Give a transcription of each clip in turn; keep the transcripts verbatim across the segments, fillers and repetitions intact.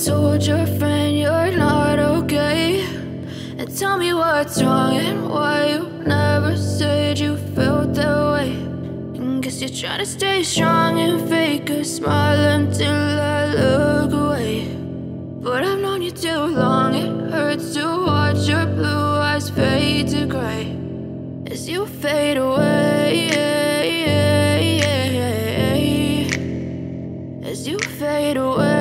told your friend you're not okay? And tell me what's wrong and why you never said you felt that way. And guess you're trying to stay strong and fake a smile until I look away. But I've known you too long, it hurts to watch your blue eyes fade to gray as you fade away, as you fade away.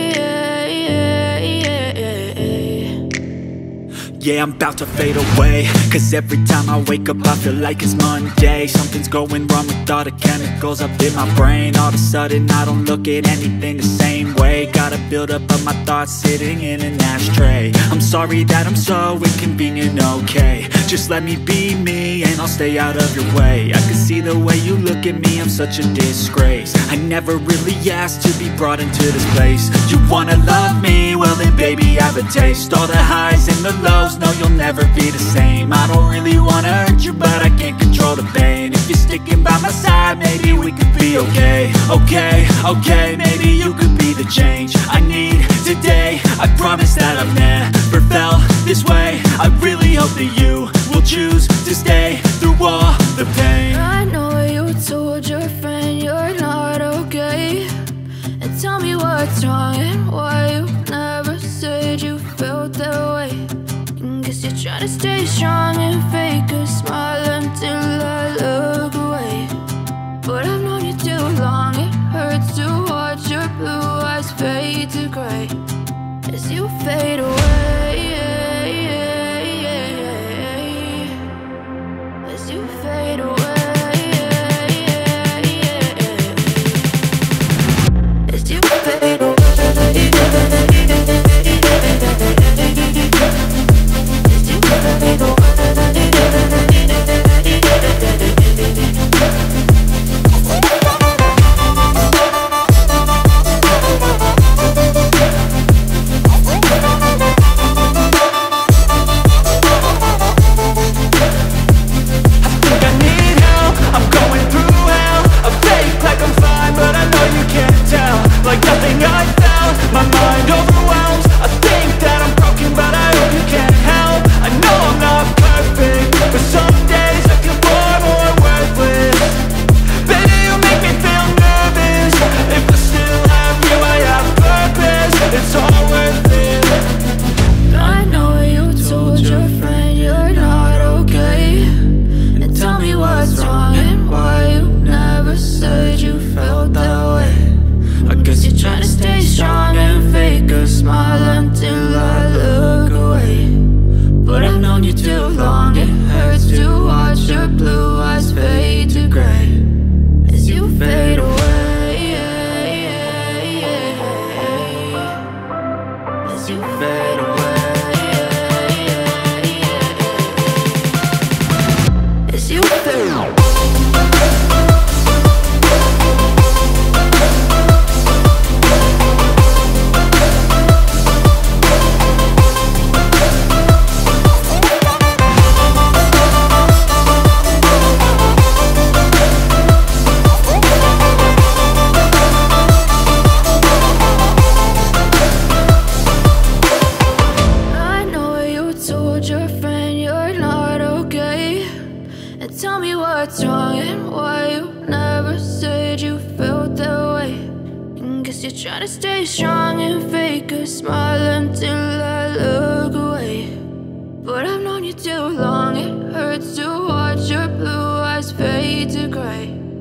Yeah, I'm about to fade away, cause every time I wake up I feel like it's Monday. Something's going wrong with all the chemicals up in my brain. All of a sudden I don't look at anything the same way. Gotta build up of my thoughts sitting in an ashtray. I'm sorry that I'm so inconvenient, okay? Just let me be me and I'll stay out of your way. I can see the way you look at me, I'm such a disgrace. I never really asked to be brought into this place. You wanna love me? Well then baby, have a taste. All the highs and the lows, no, you'll never be the same. I don't really wanna hurt you, but I can't control the pain. If you're sticking by my side, maybe we could be okay. Okay, okay, maybe you could be the change I need today. I promise that I've never felt this way. I really hope that you will choose to stay through all the pain. I know you told your friend you're not okay. And tell me what's wrong and why you never said you felt that way. Guess you're trying to stay strong and fake a smile until I look away. But I've known you too long, it hurts to watch your blue eyes fade to gray as you fade away, as you fade away, as you fade away. Try to stay strong and fake a smile until I look away. But I've known you too long, it hurts to watch your blue eyes fade to gray